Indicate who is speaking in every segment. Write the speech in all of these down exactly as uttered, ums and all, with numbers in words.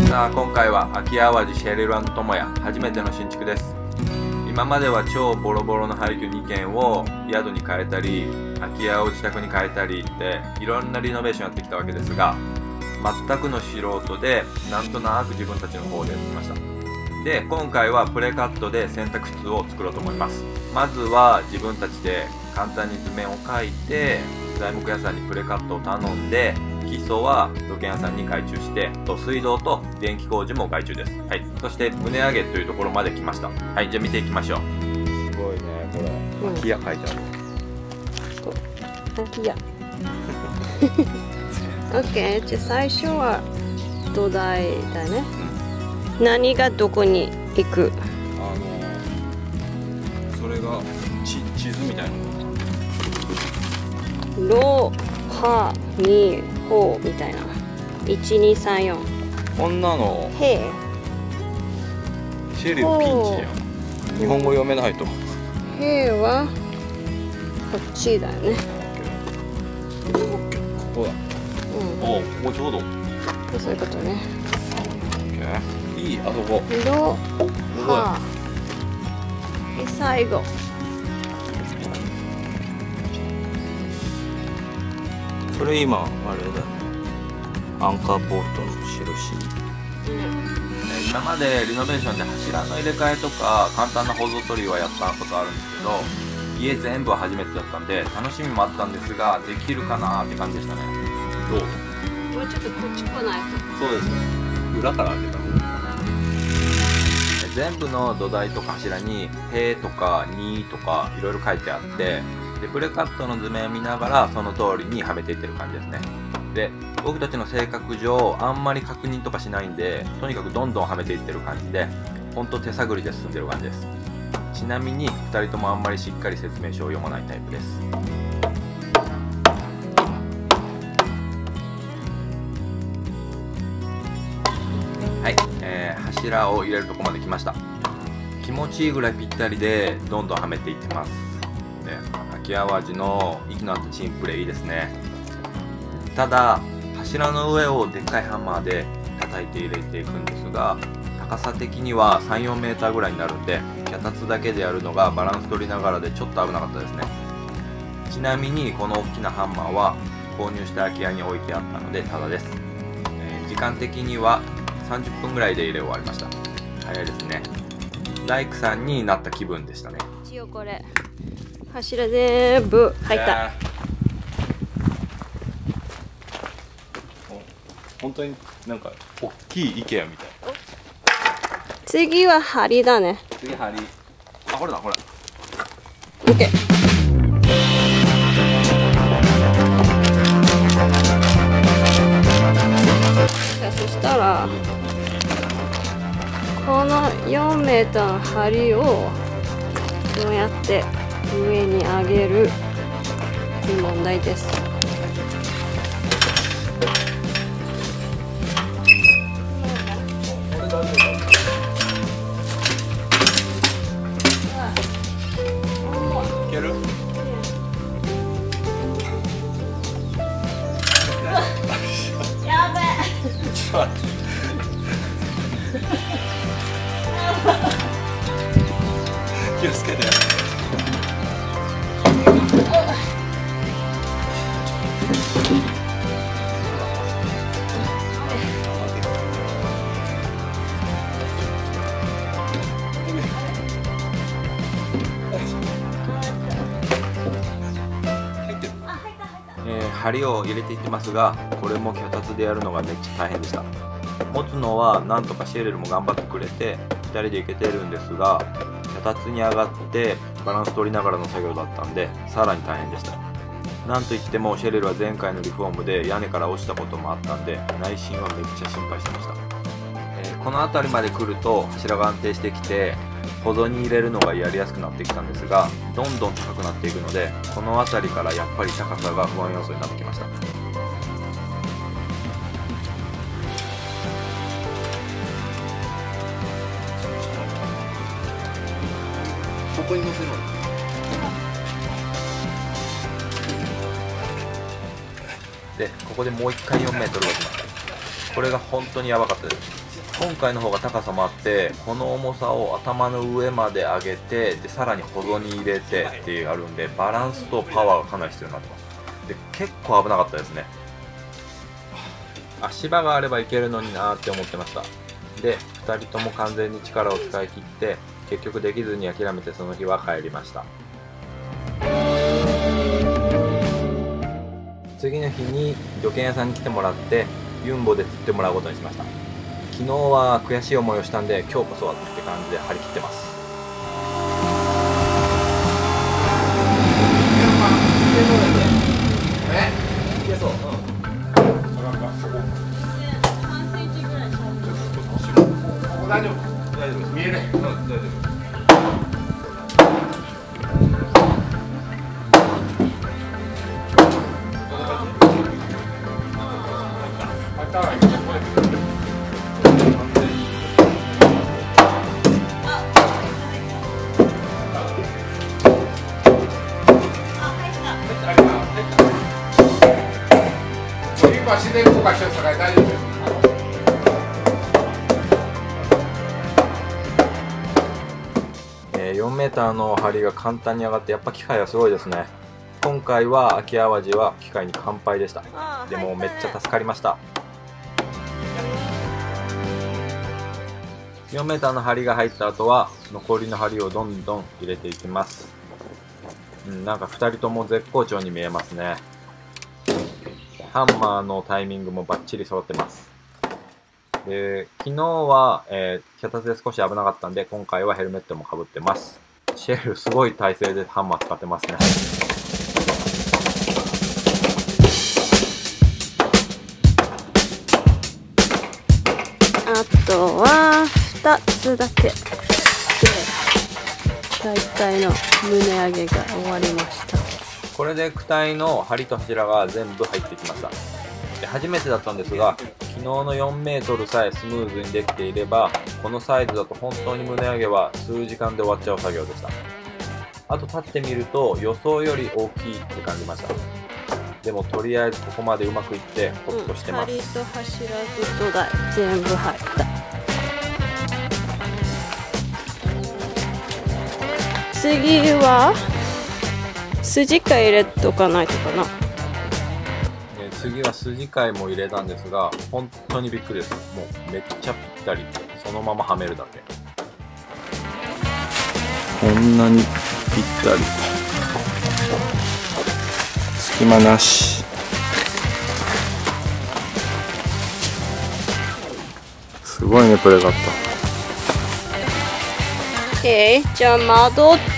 Speaker 1: さあ今回は秋淡路シェリル&トモヤ初めての新築です。今までは超ボロボロの廃墟にけんを宿に変えたり空き家を自宅に変えたりっていろんなリノベーションやってきたわけですが、全くの素人でなんとなく自分たちの方でやってきました。で今回はプレカットで洗濯室を作ろうと思います。まずは自分たちで簡単に図面を描いて材木屋さんにプレカットを頼んで、基礎は土建屋さんに外注して、と水道と電気工事も外注です。はい。そして棟上げというところまで来ました。はい、じゃあ見ていきましょう。すごいね、これ。空き家書いてある。
Speaker 2: そう。空き家。オッケー。じゃあ最初は土台だね。うん、何がどこに行く？
Speaker 1: あのー、それが地地図みたいな。
Speaker 2: ロハミホみたいな。いちにさんよん。
Speaker 1: こんなの。
Speaker 2: へえ。
Speaker 1: シェリルピンチやん。日本語読めないと。
Speaker 2: へえはこっちだよね。
Speaker 1: ここだ。うん。おお、ここちょうど。
Speaker 2: そういうことね。
Speaker 1: いい、あそこ。
Speaker 2: ロハ。で最後。
Speaker 3: これ今あれだね、アンカーボルトの印。
Speaker 1: 今までリノベーションで柱の入れ替えとか簡単な構造取りはやったことあるんですけど、家全部は初めてだったんで楽しみもあったんですが、できるかなーって感じでしたね。どう？
Speaker 2: もうちょっとこっち来ないと。
Speaker 1: そうですね、裏から開けた。全部の土台とか柱に「へ」とか「に」とかいろいろ書いてあって、でプレカットの図面を見ながらその通りにはめていってる感じですね。で僕たちの性格上あんまり確認とかしないんで、とにかくどんどんはめていってる感じで、ほんと手探りで進んでる感じです。ちなみにふたりともあんまりしっかり説明書を読まないタイプです。はい、えー、柱を入れるとこまで来ました。気持ちいいぐらいぴったりでどんどんはめていってます。で秋淡路の息の合ったチンプレいいですね。ただ柱の上をでっかいハンマーで叩いて入れていくんですが、高さ的には さんよんメーターぐらいになるんで、脚立だけでやるのがバランス取りながらでちょっと危なかったですね。ちなみにこの大きなハンマーは購入した空き家に置いてあったのでタダです。えー、時間的にはさんじゅっぷんぐらいで入れ終わりました。早いですね。大工さんになった気分でしたね。
Speaker 2: 一応これ柱全部入った。
Speaker 1: 本当になんか大きい イケア みたい。
Speaker 2: 次は梁だね。
Speaker 1: 次梁。あ、これだこれ。
Speaker 2: オッケー。じゃあそしたらこのよんメーターの梁をどうやって上に上げるという問題です。
Speaker 1: いける？
Speaker 2: やべえ。
Speaker 1: ちょっと待って。気をつけて。えー、梁を入れていってますが、これも脚立でやるのがめっちゃ大変でした。持つのはなんとかシェレルも頑張ってくれてふたりでいけてるんですが、脚立に上がってバランス取りながらの作業だったんでさらに大変でした。なんといってもシェレルは前回のリフォームで屋根から落ちたこともあったんで、内心はめっちゃ心配してました。えー、この辺りまで来ると柱が安定してきて保存に入れるのがやりやすくなってきたんですが、どんどん高くなっていくので、この辺りからやっぱり高さが不安要素になってきました。ここに乗せるの。でここでもういっかいよんメートルが来ました。これが本当にやばかったです。 今回の方が高さもあって、この重さを頭の上まで上げて、でさらに保存に入れてっていうあるんで、バランスとパワーがかなり必要になってます。で結構危なかったですね。足場があればいけるのになーって思ってました。でふたりとも完全に力を使い切って、結局できずに諦めてその日は帰りました。次の日に漁券屋さんに来てもらって、ユンボで釣ってもらうことにしました。昨日は悔しい思いをしたんで、今日こそはって感じで張り切ってます。え？いけそう。うん。大丈夫。大丈夫。見えない。うん、大丈夫。
Speaker 4: 自然動かしてるから大丈夫。
Speaker 1: えー、よんメーターの針が簡単に上がって、やっぱ機械はすごいですね。今回は秋淡路は機械に完敗でした。でもめっちゃ助かりました。よんメーターの針が入った後は残りの針をどんどん入れていきます。うん、なんかふたりとも絶好調に見えますね。ハンマーのタイミングもバッチリ揃ってます。で昨日は、えー、脚立で少し危なかったんで、今回はヘルメットもかぶってます。シェルすごい体勢でハンマー使ってますね。
Speaker 2: あとはふたつだけで大体の胸上げが終わりました。
Speaker 1: これで躯体の針と柱が全部入ってきました。で初めてだったんですが、昨日のよんメートルさえスムーズにできていれば、このサイズだと本当に胸上げは数時間で終わっちゃう作業でした。あと立ってみると予想より大きいって感じました。でもとりあえずここまでうまくいってホッとしてます。
Speaker 2: うん、針と柱と土台全部入った。次は筋貝入れとかないとかな。
Speaker 1: え次は筋貝も入れたんですが、本当にびっくりです。もうめっちゃぴったり、そのままはめるだけ。
Speaker 3: こんなにぴったり、隙間なし。すごいね、プレカット。
Speaker 2: えー、じゃあ窓台。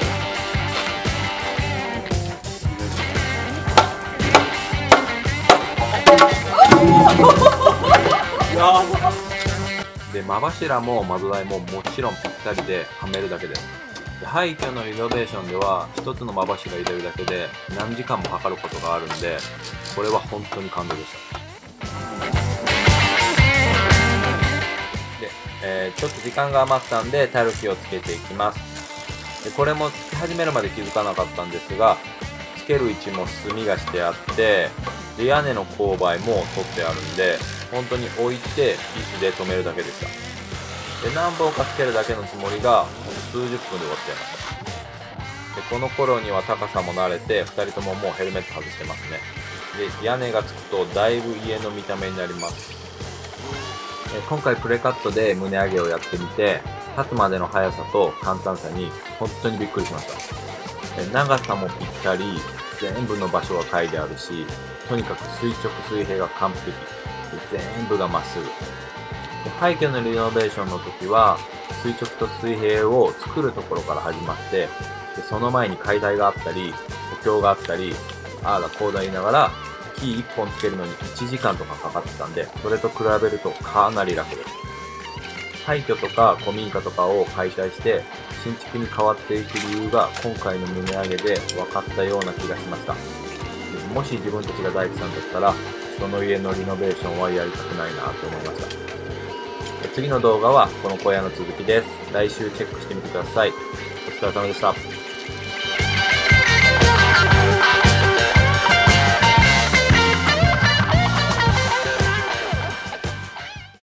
Speaker 1: で間柱も窓台ももちろんぴったりではめるだけです。で廃墟のリノベーションでは一つの間柱入れるだけで何時間もかかることがあるんで、これは本当に感動でした。で、えー、ちょっと時間が余ったんでタルキをつけていきます。でこれもつき始めるまで気づかなかったんですが、つける位置も墨がしてあって、で屋根の勾配も取ってあるんで、本当に置いてビスで止めるだけでした。で何本かつけるだけのつもりが数十分で終わっちゃいました。でこの頃には高さも慣れてふたりとももうヘルメット外してますね。で屋根がつくとだいぶ家の見た目になります。で今回プレカットで胸上げをやってみて、立つまでの速さと簡単さに本当にびっくりしました。で長さもぴったり、全部の場所が書いてあるし、とにかく垂直水平が完璧で全部がまっすぐ。で廃墟のリノベーションの時は垂直と水平を作るところから始まって、でその前に解体があったり補強があったり、ああだこうだ言いながらキーいっぽんつけるのにいちじかんとかかかってたんで、それと比べるとかなり楽です。廃墟とか古民家とかを解体して新築に変わっていく理由が今回の胸上げで分かったような気がしました。もし自分たちが大工さんだったら、その家のリノベーションはやりたくないなと思いました。次の動画はこの小屋の続きです。来週チェックしてみてください。お疲れ様でした。